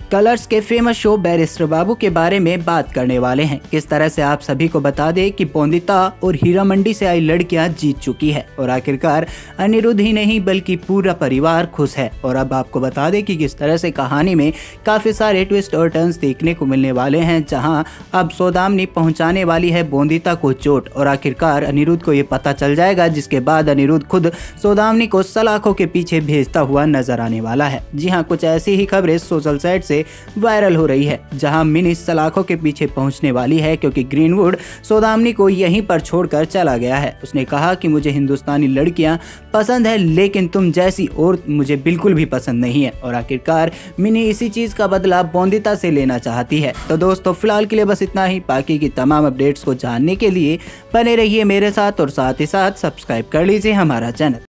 Colours के famous show barrister बाबू के बारे में बात करने वाले हैं। किस तरह से आप सभी को बता दें कि बोंदिता और हीरा मंडी से आई लड़कियां जीत चुकी है और आखिरकार अनिरुद्ध ही नहीं बल्कि पूरा परिवार खुश है। और अब आपको बता दें कि किस तरह से कहानी में काफी सारे ट्विस्ट और टर्न्स देखने को मिलने वाले हैं, जहां अब सौदामिनी पहुंचाने वाली है बोंदिता को चोट और आखिरकार अनिरुद्ध को ये पता चल जाएगा, जिसके बाद अनिरुद्ध खुद सौदामिनी को सलाखों के पीछे भेजता हुआ नजर आने वाला है। जी हाँ, कुछ ऐसी ही खबरें सोशल साइट से वायरल हो रही है, जहां मिनी सलाखों के पीछे पहुंचने वाली है क्योंकि ग्रीनवुड सौदामिनी को यहीं पर छोड़कर चला गया है। उसने कहा कि मुझे हिंदुस्तानी लड़कियां पसंद है लेकिन तुम जैसी और मुझे बिल्कुल भी पसंद नहीं है। और आखिरकार मिनी इसी चीज का बदला बोंदिता से लेना चाहती है। तो दोस्तों फिलहाल के लिए बस इतना ही। बाकी की तमाम अपडेट्स को जानने के लिए बने रहिए मेरे साथ और साथ ही साथ सब्सक्राइब कर लीजिए हमारा चैनल।